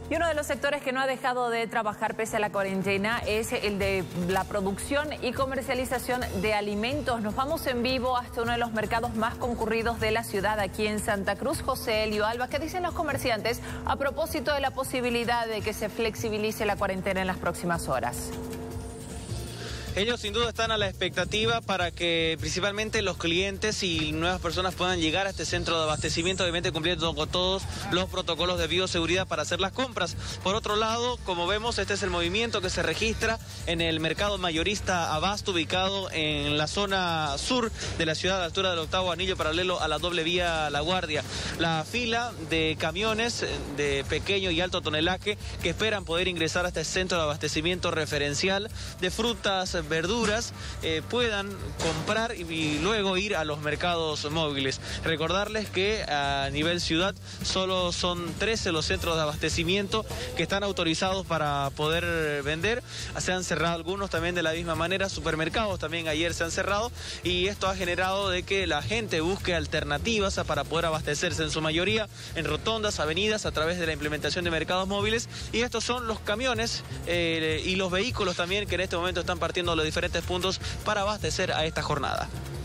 Y uno de los sectores que no ha dejado de trabajar pese a la cuarentena es el de la producción y comercialización de alimentos. Nos vamos en vivo hasta uno de los mercados más concurridos de la ciudad, aquí en Santa Cruz. José Elio Alba, ¿qué dicen los comerciantes a propósito de la posibilidad de que se flexibilice la cuarentena en las próximas horas? Ellos sin duda están a la expectativa para que principalmente los clientes y nuevas personas puedan llegar a este centro de abastecimiento, obviamente cumpliendo con todos los protocolos de bioseguridad para hacer las compras. Por otro lado, como vemos, este es el movimiento que se registra en el mercado mayorista Abasto, ubicado en la zona sur de la ciudad, a la altura del octavo anillo paralelo a la doble vía La Guardia. La fila de camiones de pequeño y alto tonelaje que esperan poder ingresar a este centro de abastecimiento referencial de frutas, verduras, puedan comprar y luego ir a los mercados móviles. Recordarles que a nivel ciudad solo son 13 los centros de abastecimiento que están autorizados para poder vender. Se han cerrado algunos también de la misma manera, supermercados también ayer se han cerrado, y esto ha generado de que la gente busque alternativas para poder abastecerse, en su mayoría en rotondas, avenidas, a través de la implementación de mercados móviles. Y estos son los camiones y los vehículos también que en este momento están partiendo los diferentes puntos para abastecer a esta jornada.